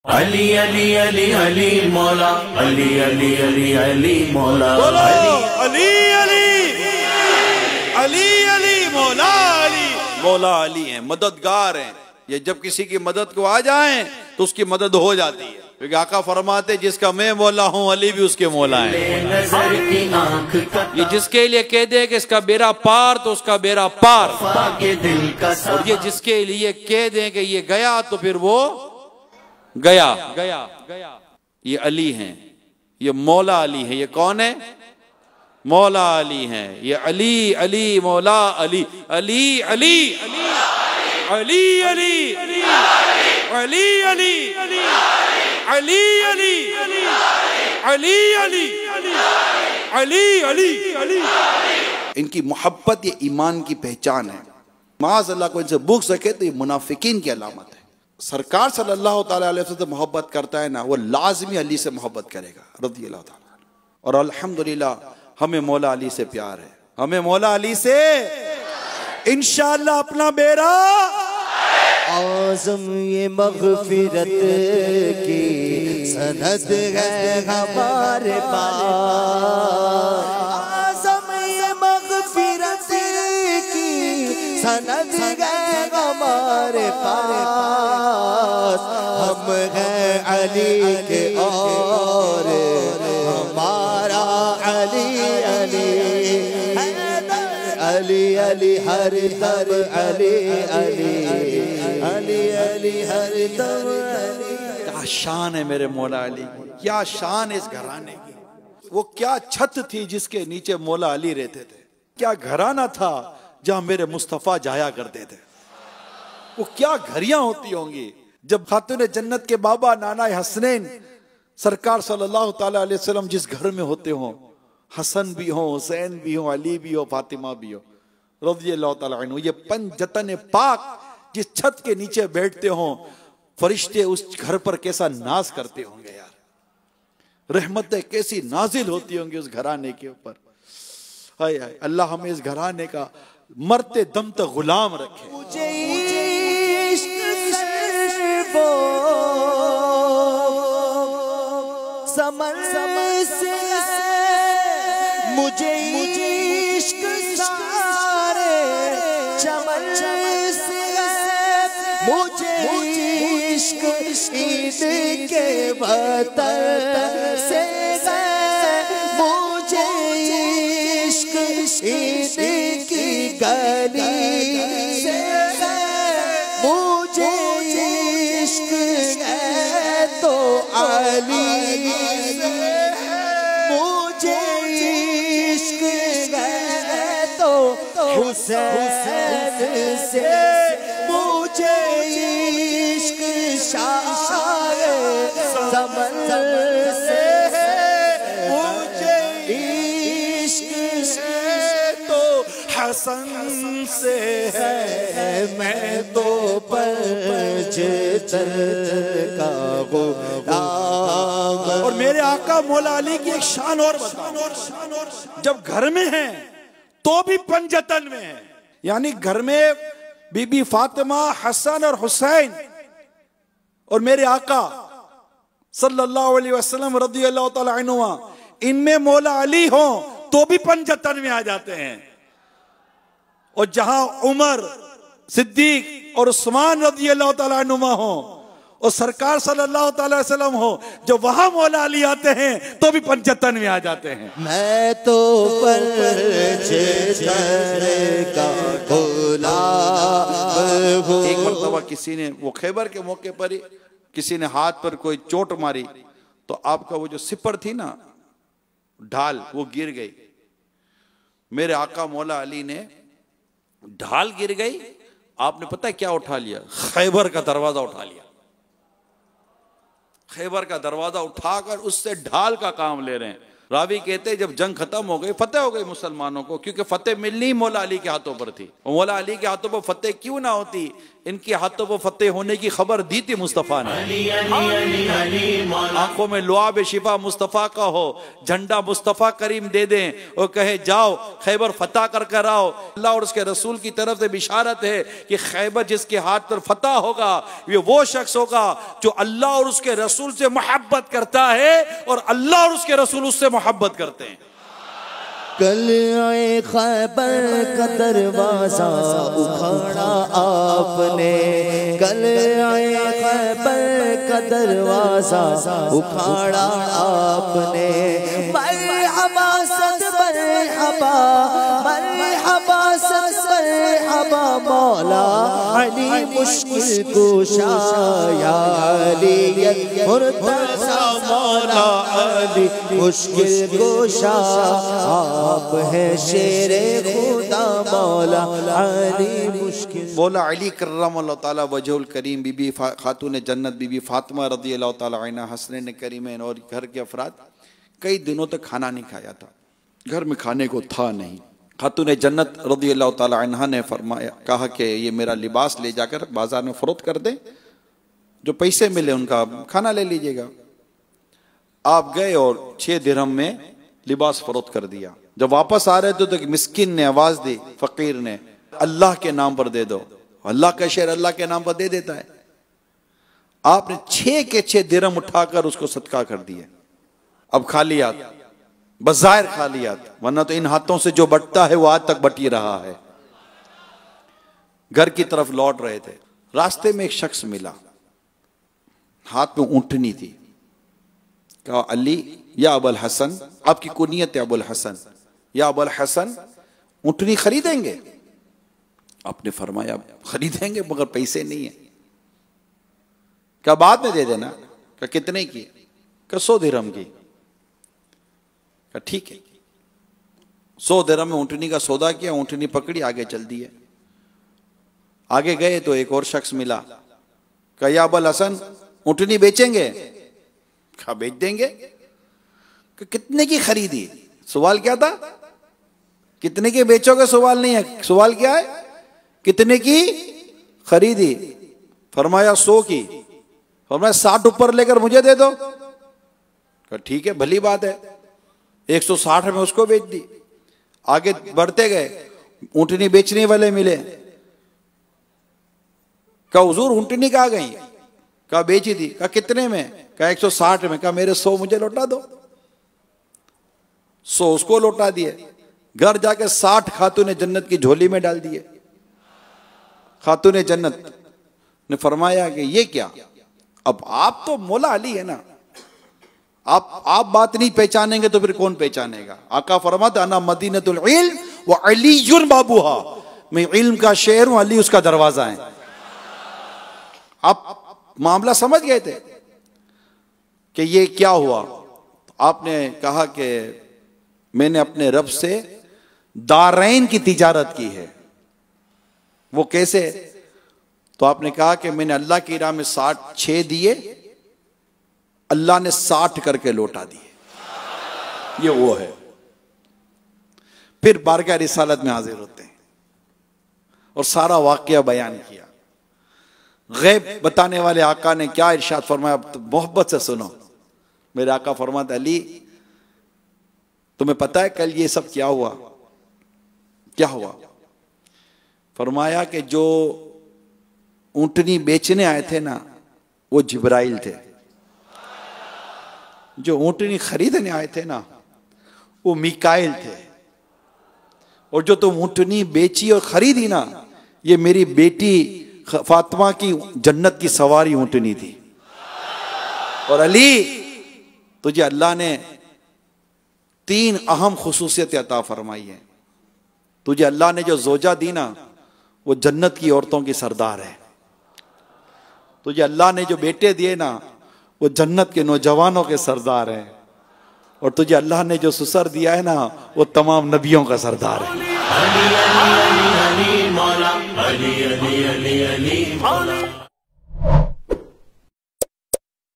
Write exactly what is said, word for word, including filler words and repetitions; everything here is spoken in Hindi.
अली अली अली अली मौला, अली अली अली अली मौला, अली अली अली अली मौला अली। मौला अली हैं, मददगार हैं। ये जब किसी की मदद को आ जाएं तो उसकी मदद हो जाती है, क्योंकि आका फरमाते जिसका मैं मौला हूँ अली भी उसके मौला है। ये जिसके लिए कह दे कि इसका बेड़ा पार तो उसका बेड़ा पार, और ये जिसके लिए कह दे कि ये गया तो फिर वो गया गया गया। ये अली हैं, ये मौला अली है। ये कौन है? मौला अली हैं। ये अली अली मौला अली अली अली अली अली अली अली अली अली अली अली अली अली अली। इनकी मोहब्बत ये ईमान की पहचान है। माज़ अल्लाह को इनसे बुग़्ज़ सके तो ये मुनाफिकीन की अलामत है। सरकार सल्लल्लाहु ताला अलैहि वसल्लम से मोहब्बत करता है ना, वो लाजमी अली से मोहब्बत करेगा रज़ी अल्लाह ताला। और अल्हम्दुलिल्लाह हमें मौला अली से प्यार है, हमें मौला अली से इंशाअल्लाह अपना बेड़ा आज़म ये मग़फ़िरत की सनद है हमारे पास। आज़म ये मग़फ़िरत की सनद है हमारे पास। हम हैं अली के और हमारा अली अली अली अली हर दम अली अली अली अली हर दम अली। क्या शान है मेरे मौला अली की, क्या शान इस घराने की। वो क्या छत थी जिसके नीचे मौला अली रहते थे, क्या घराना था जहां मेरे मुस्तफा जाया करते थे। वो क्या घरियां होती होंगी जब खातून जन्नत के बाबा नाना हसनैन सरकार सल्लल्लाहु ताला अलैहि वसल्लम जिस घर में होते हो, हसन भी हो, हुसैन भी हो, अली भी हो, फातिमा भी हो रज़ियल्लाहु ताला अन्हु। ये पंजतन पाक जिस छत के नीचे बैठते हो, फरिश्ते उस घर पर कैसा नाज करते होंगे यार। रहमतें कैसी नाजिल होती होंगी उस घराने के ऊपर। हाय हाय, अल्लाह हमें इस घराने का मरते दम तक गुलाम रखे। मुझे इश्क से वो समर से मुझे इश्क सारे चमन से मुझे इश्क ईद के वतन से मुझे इश्क ईद की गली से मुझे इश्क है तो अली मुझे इश्क है तो हुसैन से मुझे इश्क शाह ज़मन से मुझे इश्क है तो हसन से है। मैं तो पंजतन का गुलाम। और मेरे आका मौला अली की एक शान और बताओ, जब घर में हैं तो भी पंजतन में है। यानी घर में बीबी फातिमा, हसन और हुसैन और मेरे आका सल्लल्लाहु अलैहि वसल्लम रज़ियल्लाहु ताला अन्हुमा, इनमें मौला अली हो तो भी पंजतन में आ जाते हैं। और जहां उमर, सिद्दीक और उस्मान रज़ियल्लाहु ताला अन्हुमा हो और सरकार सल्लल्लाहु ताला अलैहि वसल्लम हो, जब वहां मौला अली आते हैं तो भी पंजतन में आ जाते हैं। मैं तो पंजतन का गुलाम हूं। एक मरतबा किसी ने, वो खैबर के मौके पर ही किसी ने हाथ पर कोई चोट मारी तो आपका वो जो सिपर थी ना, ढाल, वो गिर गई। मेरे आका मौला अली ने, ढाल गिर गई, आपने पता है क्या उठा लिया? खैबर का दरवाजा उठा लिया। खैबर का दरवाजा उठाकर उससे ढाल का काम ले रहे हैं। रावी कहते जब जंग खत्म हो गई, फतेह हो गई मुसलमानों को, क्योंकि फतेह मिलनी मौला अली के हाथों पर थी। और मौला अली के हाथों पर फतेह क्यों ना होती, इनके हाथों पर फतेह होने की खबर दी थी मुस्तफ़ा ने। आंखों में लुआब शिफा मुस्तफ़ा का हो, झंडा मुस्तफ़ा करीम दे दें और कहे जाओ खैबर फतह कर कर आओ। अल्लाह और उसके रसूल की तरफ से बिशारत है कि खैबर जिसके हाथ पर फतह होगा ये वो शख्स होगा जो अल्लाह और उसके रसूल से मोहब्बत करता है और अल्लाह और उसके रसूल उससे मोहब्बत करते हैं। कल आए खैबर का दरवाजा उखाड़ा आपने, कल आए खैबर का दरवाजा उखाड़ा आपने। मरहबा सद मरहबा मरहबा सद मरहबा मौला अली मुश्किल कुशा या अली मुर्तज़ा मौला अली मुश्किल कुशा। आप है शेरे खुदा मौला अली मुश्किल। मौला अली कर्रमल्लाहु ताला वजहुल करीम, बीबी खातून जन्नत बीबी फातिमा रज़ियल्लाहु ताला अन्हा, हसनैन करीमैन और घर के अफराद कई दिनों तक खाना नहीं खाया था, घर में खाने को था नहीं। खातून जन्नत रज़ियल्लाहु ताला अन्हा ने फरमाया, कहा कि ये मेरा लिबास ले जाकर बाजार में फरोख्त कर दें, जो पैसे मिले उनका खाना ले लीजिएगा। आप गए और छह दिरहम में लिबास फरोख्त कर दिया। जब वापस आ रहे थे तो एक मिस्किन ने आवाज दी, फकीर ने, अल्लाह के नाम पर दे दो। अल्लाह का शेर अल्लाह के नाम पर दे देता है। आपने छह के छह दिरहम उठाकर उसको सदका कर दिए। अब खाली हाथ, बज़ाहिर खाली हाथ, वरना तो इन हाथों से जो बटता है वो आज तक बट ही रहा है। घर की तरफ लौट रहे थे, रास्ते में एक शख्स मिला, हाथ में ऊंटनी थी। कहा अली या अबुल हसन, आपकी कुनियत है अबुल हसन, या अबुल हसन ऊंटनी खरीदेंगे? आपने फरमाया खरीदेंगे मगर पैसे नहीं है। क्या बाद में दे देना? क्या कितने की? क्या सौ दिरहम की? क्या ठीक है। सौ दिरहम में ऊंटनी का सौदा किया, ऊंटनी पकड़ी, आगे चल दिए। आगे गए तो एक और शख्स मिला। कहा या अबुल हसन ऊंटनी बेचेंगे? कहा बेच देंगे। कि कितने की खरीदी? सवाल क्या था? कितने की बेचोगे सवाल नहीं है, सवाल क्या है? कितने की खरीदी? फरमाया सौ की। फरमाया साठ ऊपर लेकर मुझे दे दो। कहा ठीक है, भली बात है। एक सौ साठ में उसको बेच दी। आगे बढ़ते गए, ऊंटनी बेचने वाले मिले। कहा हुजूर ऊंटनी कहाँ गई? कहा बेची थी। कहा कितने में? कहा एक सौ साठ में। कहा मेरे सौ मुझे लौटा दो। सौ उसको लौटा दिए। घर जाके साठ खातून जन्नत की झोली में डाल दिए। खातून जन्नत ने फरमाया कि ये क्या? अब आप तो मौला अली है ना, आप आप बात नहीं पहचानेंगे तो फिर कौन पहचानेगा? आका फरमाता अना मदीनतुल इल्म व अलीयुन बाबूहा, मैं इल्म का शहर हूं, अली उसका दरवाजा है। आप मामला समझ गए थे कि ये क्या हुआ? आपने कहा कि मैंने अपने रब से दारैन की तिजारत की है। वो कैसे? तो आपने कहा कि मैंने अल्लाह की राह में साठ छह दिए, अल्लाह ने साठ करके लौटा दिए। ये वो है। फिर बारगाह रिसालत में हाजिर होते हैं और सारा वाकया बयान किया। गैब बताने वाले आका ने क्या इरशाद फरमाया, तो मोहब्बत से सुनो। मेरे आका फरमाते अली तुम्हें पता है कल ये सब क्या हुआ? क्या हुआ? फरमाया कि जो ऊंटनी बेचने आए थे ना वो जिब्राइल थे, जो ऊंटनी खरीदने आए थे ना वो मिकाइल थे, और जो तुम ऊंटनी बेची और खरीदी ना ये मेरी बेटी फातिमा की जन्नत की सवारी ऊंटनी थी। और अली तुझे अल्लाह ने तीन अहम खुसूसियत अता फरमाई है। तुझे अल्लाह ने जो जोजा दी ना वो जन्नत की औरतों की सरदार है। तुझे अल्लाह ने जो बेटे दिए ना वो जन्नत के नौजवानों के सरदार हैं। और तुझे अल्लाह ने जो सुसर दिया है ना वो तमाम नबियों का सरदार है। अली अली अली अली मौला अली अली अली अली मौला।